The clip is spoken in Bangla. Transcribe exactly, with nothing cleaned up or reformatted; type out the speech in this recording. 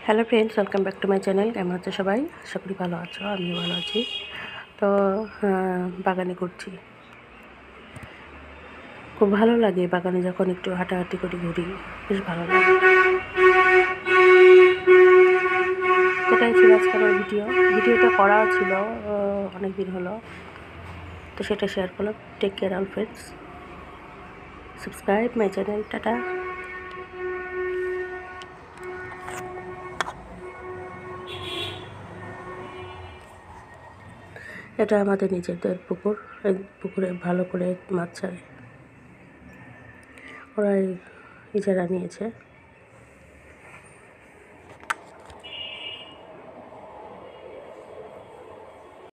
Hello friends, welcome back to my channel. কেমন আছো সবাই? আশা করি ভালো আছো, আমিও ভালো আছি। তো বাগানে ঘুরছি, খুব ভালো লাগে বাগানে যখন একটু হাঁটাহাঁটি করে ঘুরি, বেশ ভালো লাগে। এটাই ছিল আজকে আমার ভিডিও ভিডিওটা করাও ছিল অনেক দিন হলো, তো সেটা শেয়ার করলাম। Take care all friends, subscribe my channel. Tata. এটা আমাদের নিজেদের পুকুর, এই পুকুরে ভালো করে মাছ ছাড়ে, ওরা ইজারা নিয়েছে।